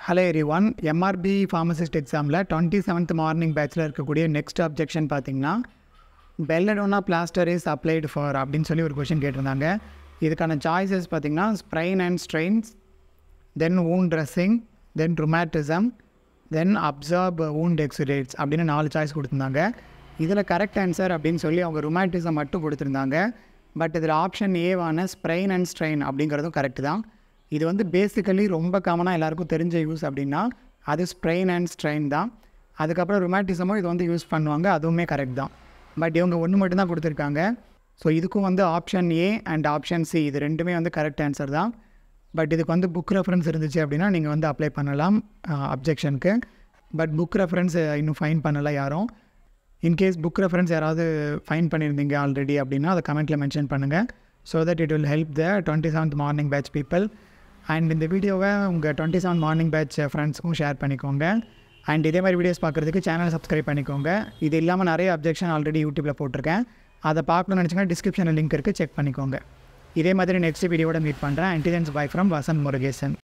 Hello everyone, MRB Pharmacist examல 27th morning batchல இருக்கக்கூடிய next objection பார்த்தீங்கன்னா Belladonna plaster is applied for அப்படின்னு சொல்லி ஒரு question கேட்டிருந்தாங்க. இதுக்கான choices பார்த்தீங்கன்னா sprain and strains, then wound dressing, then rheumatism, then absorb wound exudates அப்படின்னு 4 choice கொடுத்திருந்தாங்க. இதில் கரெக்ட் ஆன்சர் அப்படின்னு சொல்லி அவங்க rheumatism மட்டும் கொடுத்திருந்தாங்க. பட் இதில் ஆப்ஷன் ஏவான sprain and strain அப்படிங்கிறதும் கரெக்ட் தான். இது வந்து பேசிக்கலி ரொம்ப காமனாக எல்லாருக்கும் தெரிஞ்ச யூஸ் அப்படின்னா அது ஸ்ப்ரெயின் அண்ட் ஸ்ட்ரெயின் தான். அதுக்கப்புறம் ருமேட்டிசமும் இது வந்து யூஸ் பண்ணுவாங்க, அதுவுமே கரெக்ட் தான். பட் இவங்க ஒன்று மட்டும்தான் கொடுத்துருக்காங்க. ஸோ இதுக்கும் வந்து option A and option C இது ரெண்டுமே வந்து கரெக்ட் ஆன்சர் தான். பட் இதுக்கு வந்து புக் ரெஃபரன்ஸ் இருந்துச்சு அப்படின்னா நீங்கள் வந்து அப்ளை பண்ணலாம் அப்ஜெக்ஷனுக்கு. பட் புக் ரெஃபரன்ஸ் இன்னும் ஃபைன் பண்ணலை யாரும். இன்கேஸ் புக் ரெஃபரன்ஸ் யாராவது ஃபைன் பண்ணியிருந்தீங்க ஆல்ரெடி அப்படின்னா அதை கமெண்ட்டில் மென்ஷன் பண்ணுங்கள். So that it will help the 27th morning batch people. And இந்த வீடியோவை உங்கள் 27 மார்னிங் பேட்ச் ஃப்ரெண்ட்ஸுக்கும் ஷேர் பண்ணிக்கோங்க. அண்ட் இதே மாதிரி வீடியோஸ் பார்க்குறதுக்கு சேனல் சப்ஸ்கிரைப் பண்ணிக்கோங்க. இது இல்லாமல் நிறைய அப்ஜெக்ஷன் ஆல்ரெடி யூடியூப்பில் போட்டிருக்கேன். அதை பார்க்கணும்னு நினச்சிங்கன்னா டிஸ்கிரிப்ஷனில் லிங்க் இருக்குது, செக் பண்ணிக்கோங்க. இதே மாதிரி நெக்ஸ்ட் வீடியோட மீட் பண்ணுறேன். Until then bye from Vasanth Murugesan.